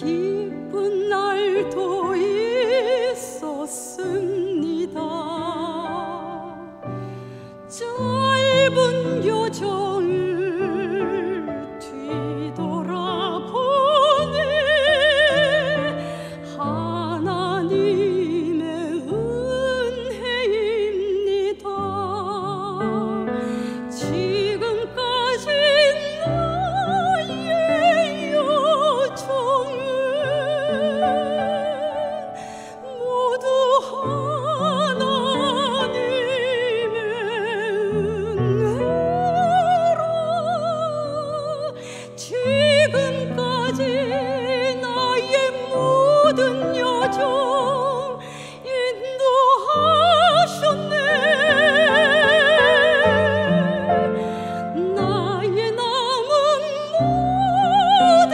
기쁜 날도 있었습니다. 짧은 여정을 뒤돌아보니 하나님의 은혜입니다. 지금까지 나의 여정은 모두 하나님의 은혜라. 지금까지 나의 모든 여정 인도하셨네. 나의 남은 모든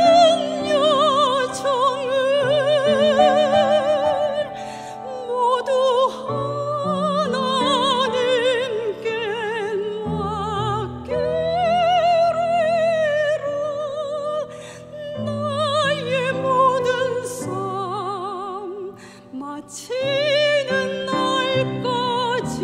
여정을 모두 하나님께 맡기리라. 나의 모든 삶 마치는 날까지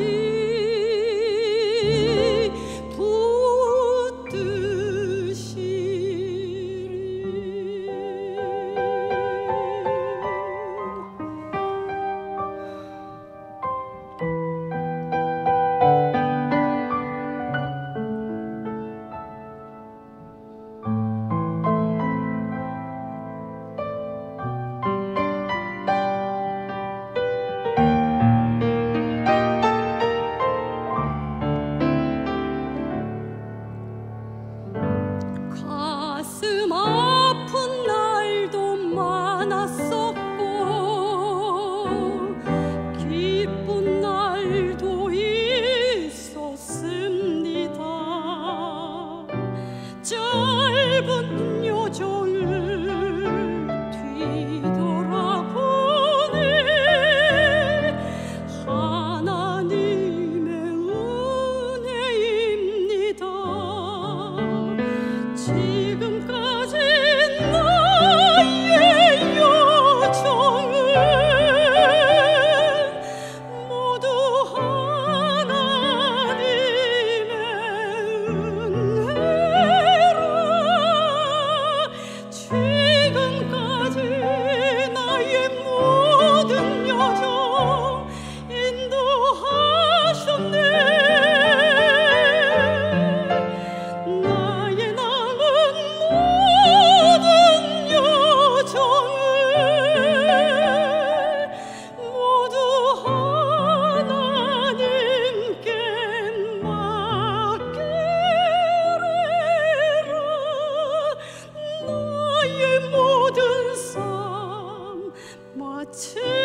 가슴 아픈 날도 많았었고 기쁜 날도 있었습니다. 짧은 여정을 뒤돌아보니 하나님의 은혜입니다. 지금까지 나의 여정은 모두 하나님의 은혜라. 지금까지 나의 모든 여정 인도하셨네. 나의 남은 모든 여정을 모두 하나님께 맡기리라. 나의 모든 삶 마치